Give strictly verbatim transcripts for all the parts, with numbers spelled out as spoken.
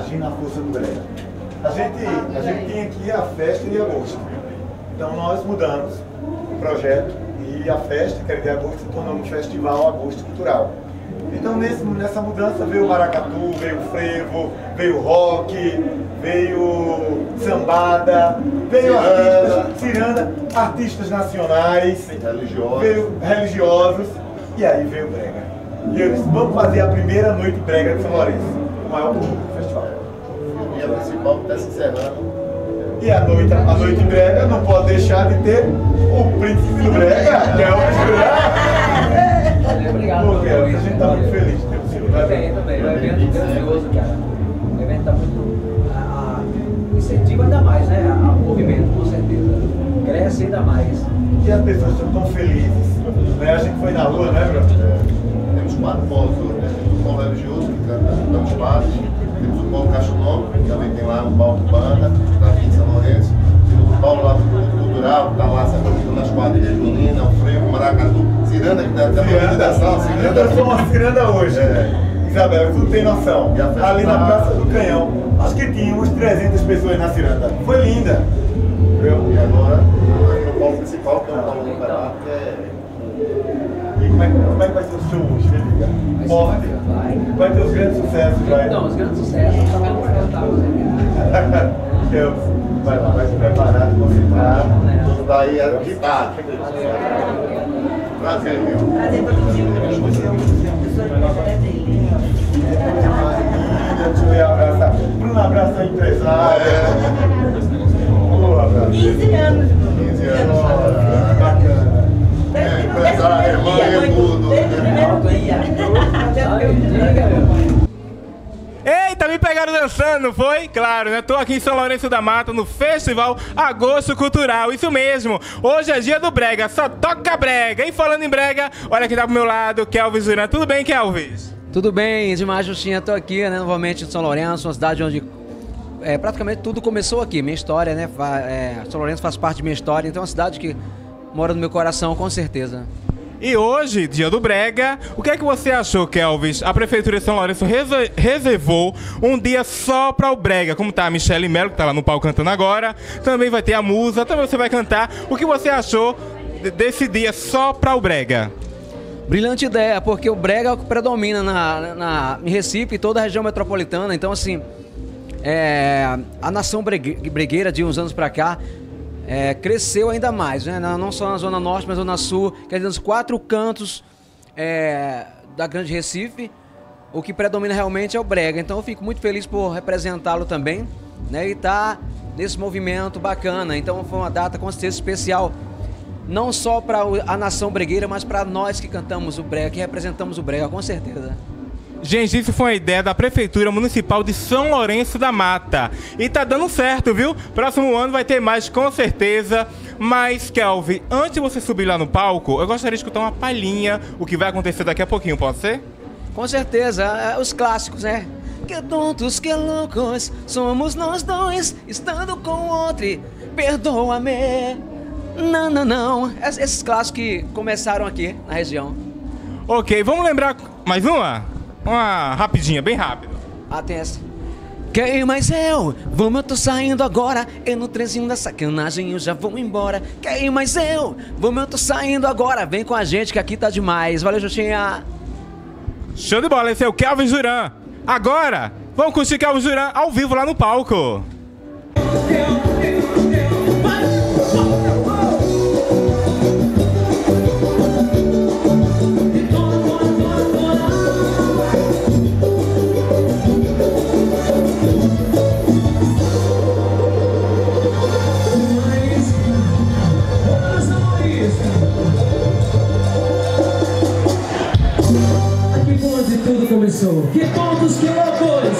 Imagina a força do brega. A gente, a gente tinha aqui a festa de agosto. Então nós mudamos o projeto e a festa, que era de agosto, se tornou um festival Agosto Cultural. Então nesse, nessa mudança veio o maracatu, veio o frevo, veio o rock, veio sambada, veio artistas, ciranda, artistas nacionais, religiosos. veio religiosos, e aí veio o brega. E eu disse, vamos fazer a primeira noite brega de São Lourenço, o maior público do festival. E a principal está se encerrando. E a noite, a noite brega não pode deixar de ter o príncipe do brega, que é o Obrigado, Porque a gente está muito feliz de ter o senhor. Também, também. O evento é grandioso, cara. O evento está muito. A, a, incentiva ainda mais, né? A, o movimento, com certeza. Cresce ainda mais. E as pessoas estão tão felizes. Né? A gente foi na rua, né, Bruno? É, temos quatro povos hoje, né? Temos o povo religioso, que canta cantamos padres. Temos o povo cachonômico, que também tem lá um palco banda, da Vila de São Lourenço. Temos o Paulo lá do Cultural, que está lá se aproveitando nas quadrilhas Junina, o frevo, o maracatu, ciranda, que dá para da sala. Ciranda, eu sou uma ciranda hoje. É. Isabel, tu não tem noção. Ali na Praça do Canhão, acho que tinha uns trezentas pessoas na ciranda. Foi linda. Viu? E agora, aqui no palco principal, que é o palco do Pará, que é... E como é, como é que vai ser o show hoje, me diga? Forte. Vai. Vai ter os grandes sucessos, vai? Não, os grandes sucessos estão no espetáculo. Deus, vai lá, vai se preparar, se concentrar. Tudo daí é agitado. Prazer, viu? Prazer para Deixa eu abraçar. Bruno abraça a empresária. Boa, abraço. quinze anos. quinze anos. Bacana. É, empresária, irmã, é tudo. Eita, me pegaram dançando, não foi? Claro, né? Tô aqui em São Lourenço da Mata, no Festival Agosto Cultural. Isso mesmo, hoje é dia do brega, só toca brega. E falando em brega, olha quem tá pro meu lado, Kelvis Duran. Tudo bem, Kelvis? Tudo bem, demais, Justinha. Tô aqui, né, novamente em São Lourenço, uma cidade onde é, praticamente tudo começou aqui. Minha história, né? É, São Lourenço faz parte de minha história, então é uma cidade que mora no meu coração, com certeza. E hoje, dia do brega, o que é que você achou, Kelvis? A Prefeitura de São Lourenço reser- reservou um dia só para o brega, como tá a Michele Melo, que tá lá no palco cantando agora, também vai ter a Musa, também você vai cantar. O que você achou desse dia só para o brega? Brilhante ideia, porque o brega é o que predomina na, na, em Recife e toda a região metropolitana. Então, assim, é, a nação bregue, bregueira de uns anos pra cá é, cresceu ainda mais, né? Não só na Zona Norte, mas na Zona Sul, quer dizer, nos quatro cantos é, da Grande Recife, o que predomina realmente é o brega. Então, eu fico muito feliz por representá-lo também, né? E tá nesse movimento bacana. Então, foi uma data com certeza especial. Não só para a nação bregueira, mas para nós que cantamos o brega, que representamos o brega, com certeza. Gente, isso foi uma ideia da Prefeitura Municipal de São Lourenço da Mata. E tá dando certo, viu? Próximo ano vai ter mais, com certeza. Mas, Kelvin, antes de você subir lá no palco, eu gostaria de escutar uma palhinha, o que vai acontecer daqui a pouquinho, pode ser? Com certeza, os clássicos, né? Que tontos, que loucos, somos nós dois, estando com outro, perdoa-me. Não, não, não. Esses clássicos que começaram aqui na região. Ok, vamos lembrar mais uma? Uma rapidinha, bem rápido. Ah, tem essa. Quem mais eu? Vamos, eu tô saindo agora. Eu no trenzinho da sacanagem, eu já vou embora. Quem mais eu? Vamos, eu tô saindo agora. Vem com a gente que aqui tá demais. Valeu, Justinha. Show de bola, esse é o Kelvis Duran. Agora, vamos curtir Kelvis Duran ao vivo lá no palco. Começou. Que tontos, que loucos!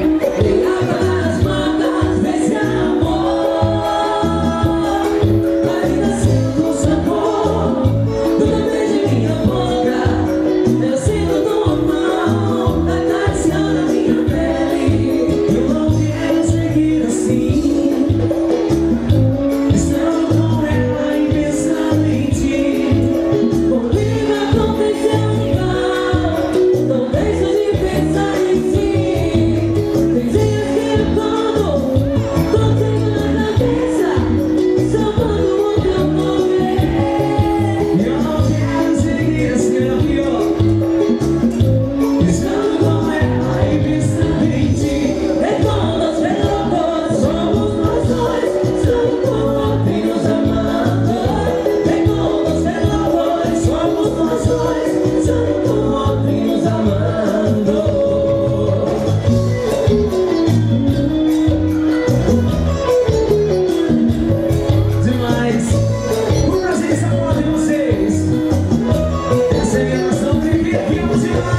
Vai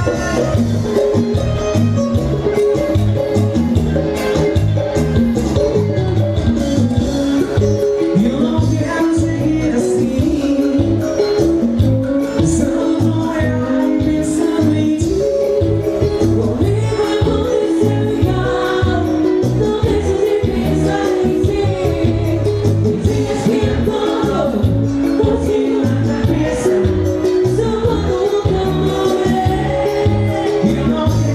You know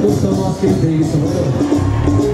produção nossa que ele fez, isso,